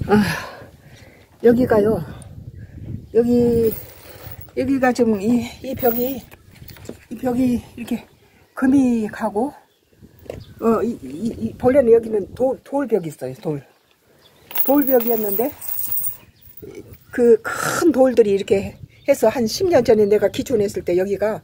여기가요. 여기가 지금 이 벽이 이렇게 금이 가고, 본래는 여기는 돌벽이 있어요. 돌벽이었는데, 그 큰 돌들이 이렇게 해서 한 10년 전에 내가 기촌했을 때 여기가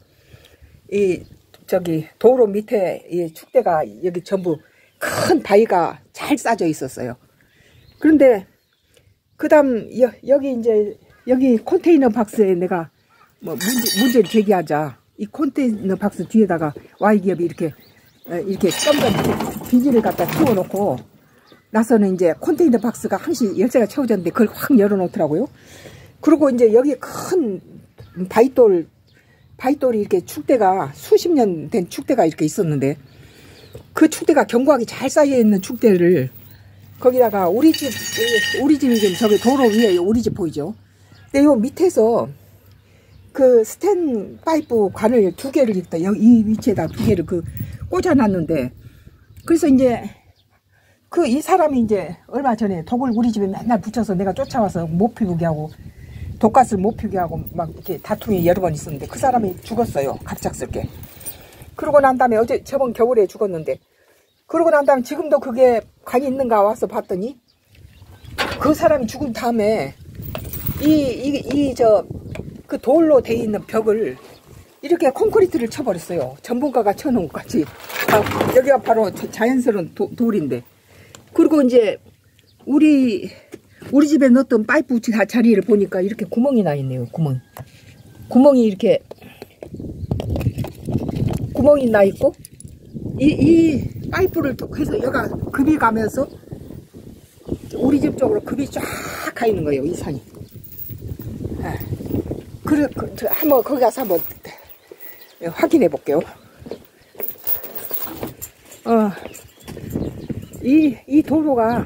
도로 밑에 이 축대가 여기 전부 큰 바위가 잘 쌓여 있었어요. 그런데 그다음 여기 컨테이너 박스에 내가 뭐 문제를 제기하자 이 컨테이너 박스 뒤에다가 Y기업이 이렇게 깜깜 비닐을 갖다 씌워놓고 나서는 이제 컨테이너 박스가 항시 열쇠가 채워졌는데 그걸 확 열어놓더라고요. 그리고 이제 여기 큰 바위돌이 이렇게 축대가 수십 년 된 축대가 이렇게 있었는데 그 축대가 견고하게 잘 쌓여 있는 축대를 거기다가 우리 집이 지금 저기 도로 위에 우리 집 보이죠? 근데 요 밑에서 그 스텐 파이프 관을 2개를 있다. 이 위치에다 2개를 꽂아놨는데 그래서 이제 이 사람이 이제 얼마 전에 독을 우리 집에 맨날 붙여서 내가 쫓아와서 못 피우게 하고 독가스를 못 피우게 하고 막 이렇게 다툼이 여러 번 있었는데 그 사람이 죽었어요. 갑작스럽게. 그러고 난 다음에 저번 겨울에 죽었는데 그러고 난 다음에 지금도 그게 관이 있는가 와서 봤더니 그 사람이 죽은 다음에 그 돌로 돼 있는 벽을 이렇게 콘크리트를 쳐버렸어요. 전문가가 쳐놓은 것 같이. 여기가 바로 자연스러운 돌인데. 그리고 이제 우리 집에 넣었던 파이프 자리를 보니까 이렇게 구멍이 나 있네요. 구멍이 이렇게 구멍이 나 있고 이 파이프를 해서 여기가 급이 가면서 우리 집 쪽으로 급이 쫙 가 있는 거예요. 이 산이. 한번 거기 가서 한번 확인해 볼게요. 이 도로가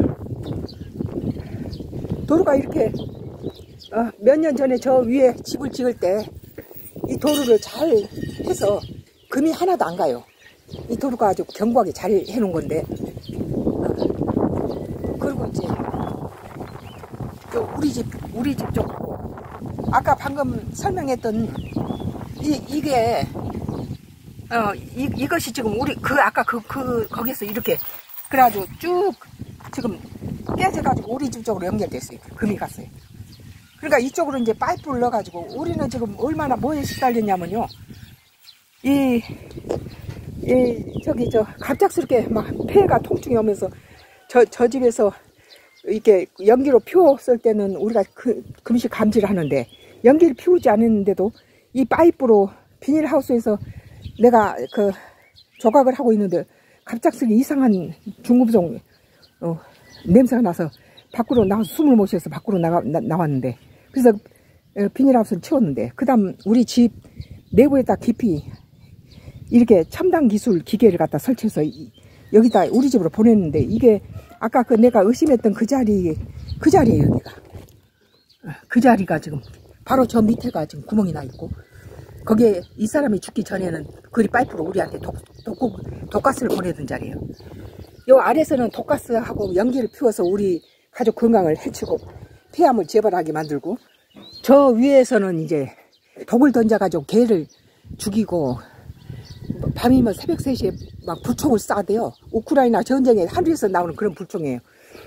이렇게 몇 년 전에 저 위에 집을 지을 때 이 도로를 잘 해서 금이 하나도 안 가요. 이 도로가 아주 견고하게 잘 해놓은 건데 그리고 이제 우리 집 쪽하고 아까 방금 설명했던 이것이 지금 아까 거기서 이렇게 그래가지고 쭉 지금 깨져가지고 우리 집 쪽으로 연결됐어요. 금이 갔어요. 그러니까 이쪽으로 이제 파이프를 넣어가지고 우리는 지금 얼마나 뭐에 시달렸냐면요. 갑작스럽게 막 폐가 통증이 오면서 저 집에서 이렇게 연기로 피웠을 때는 우리가 금시 감지를 하는데 연기를 피우지 않았는데도 이 파이프로 비닐하우스에서 내가 조각을 하고 있는데 갑작스럽게 이상한 중금속 냄새가 나서 밖으로 나와서 숨을 못 쉬어서 밖으로 나왔는데 그래서 비닐하우스를 치웠는데 그 다음 우리 집 내부에다 깊이 이렇게 첨단 기술 기계를 갖다 설치해서 여기다 우리 집으로 보냈는데 이게 아까 내가 의심했던 그 자리예요. 여기가 그 자리가 지금 바로 저 밑에가 지금 구멍이 나 있고 거기에 이 사람이 죽기 전에는 그리 파이프로 우리한테 독가스를 보내던 자리예요. 요 아래서는 독가스하고 연기를 피워서 우리 가족 건강을 해치고 폐암을 재발하게 만들고 저 위에서는 이제 독을 던져가지고 개를 죽이고 밤이면 새벽 3시에 막 불총을 쏴대요. 우크라이나 전쟁에 하늘에서 나오는 그런 불총이에요.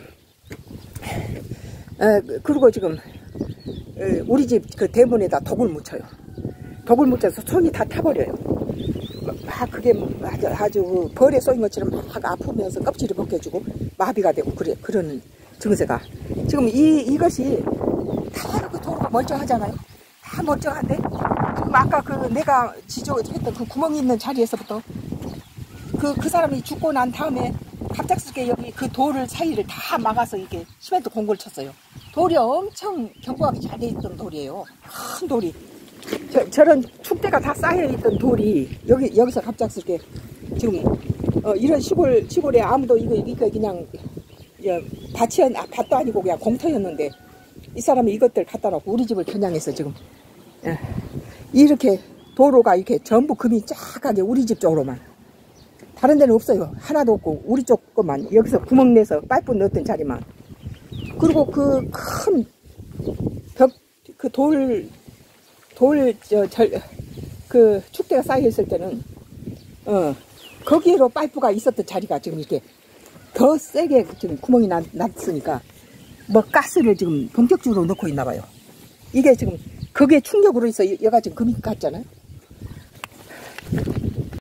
그리고 지금 우리 집 대문에다 독을 묻혀요. 독을 묻혀서 손이 다 타버려요. 막 그게 아주 벌에 쏘인 것처럼 막 아프면서 껍질이 벗겨지고 마비가 되고 그런 증세가 지금 이것이 다 그 도로가 멀쩡하잖아요. 다 멀쩡한데 지금 아까 내가 지적했던 그 구멍이 있는 자리에서부터 그 사람이 죽고 난 다음에 갑작스럽게 여기 그 돌을 사이를 다 막아서 이게 시멘트 공구를 쳤어요. 돌이 엄청 견고하게 잘 돼 있던 돌이에요. 큰 돌이. 저런 축대가 다 쌓여있던 돌이 여기서 갑작스럽게 지금 이런 시골에 아무도 이거 그냥 밭도 아니고 그냥 공터였는데 이 사람이 이것들 갖다 놓고 우리 집을 겨냥해서 지금 이렇게 도로가 이렇게 전부 금이 쫙하게 우리 집 쪽으로만 다른 데는 없어요. 하나도 없고 우리 쪽 것만 여기서 구멍 내서 파이프 넣었던 자리만 그리고 그 큰 벽, 그 축대가 쌓여 있을 때는, 거기로 파이프가 있었던 자리가 지금 이렇게 더 세게 지금 구멍이 났으니까, 뭐 가스를 지금 본격적으로 넣고 있나 봐요. 이게 지금, 그게 충격으로 있어. 여가 지금 금이 갔잖아요.